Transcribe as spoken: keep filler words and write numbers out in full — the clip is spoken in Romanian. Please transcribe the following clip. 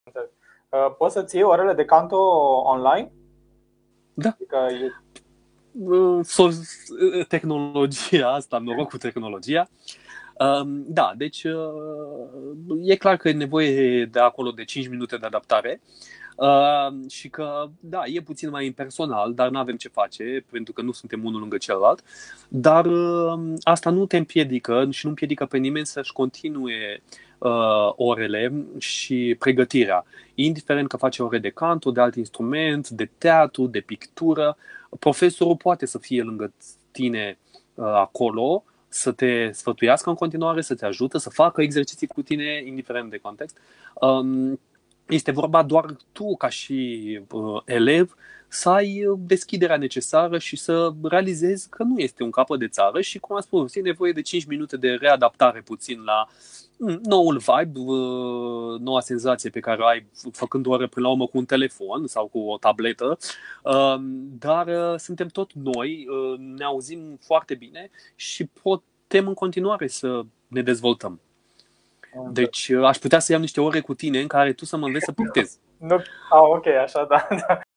Uh, Poți să-ți iei orele de canto online? Da. Adică e... Uh, so- tehnologia asta, noroc cu tehnologia. Um, Da, deci uh, e clar că e nevoie de acolo de cinci minute de adaptare. Uh, și că, da, e puțin mai impersonal, dar nu avem ce face, pentru că nu suntem unul lângă celălalt. Dar uh, asta nu te împiedică și nu împiedică pe nimeni să-și continue uh, orele și pregătirea. Indiferent că face ore de canto, de alt instrument, de teatru, de pictură, profesorul poate să fie lângă tine uh, acolo, să te sfătuiască în continuare, să te ajute, să facă exerciții cu tine, indiferent de context. Um, este vorba doar tu, ca și uh, elev, să ai deschiderea necesară și să realizezi că nu este un capăt de țară și, cum am spus, e nevoie de cinci minute de readaptare puțin la noul vibe, uh, noua senzație pe care o ai făcând o oră până la urmă cu un telefon sau cu o tabletă, uh, dar uh, suntem tot noi, uh, ne auzim foarte bine și putem în continuare să ne dezvoltăm. Deci aș putea să iau niște ore cu tine în care tu să mă înveți să pictezi. Nu... Ah, ok, așa, da.